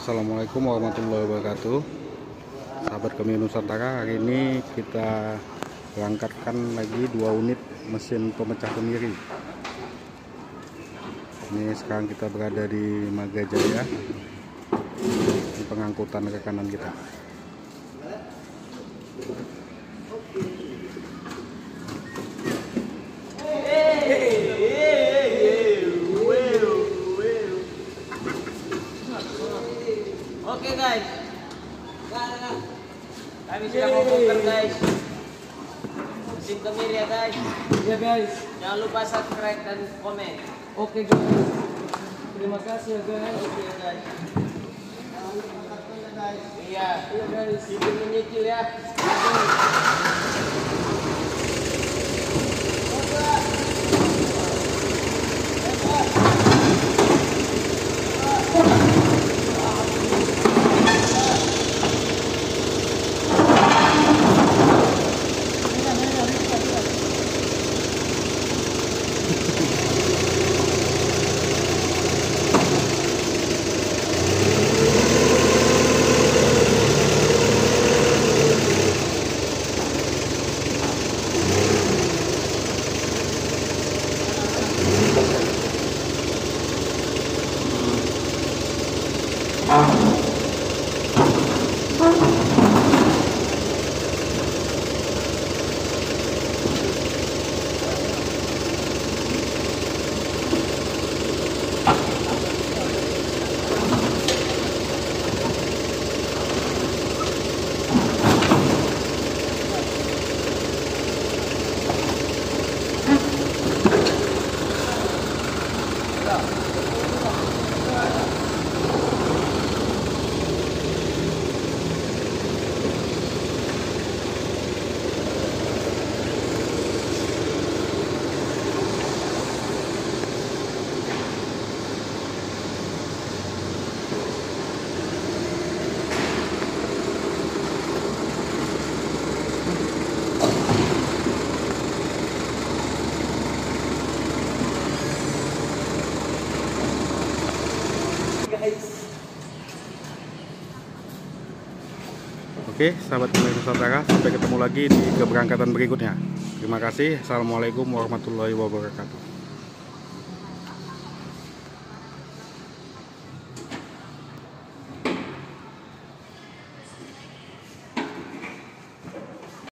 Assalamualaikum warahmatullahi wabarakatuh. Sahabat kami Nusantara, hari ini kita berangkatkan lagi 2 unit mesin pemecah kemiri. Ini sekarang kita berada di Magajaya, di pengangkutan rekanan kita. Oke guys, kami sudah membongkar guys mesin kemiri ya guys. Ya guys, Jangan lupa subscribe dan komen. oke guys, terima kasih ya guys. Oke guys. Iya, Iya guys, izin menyicil ya. Oke, sahabat kami Nusantara, sampai ketemu lagi di keberangkatan berikutnya. Terima kasih. Assalamualaikum warahmatullahi wabarakatuh.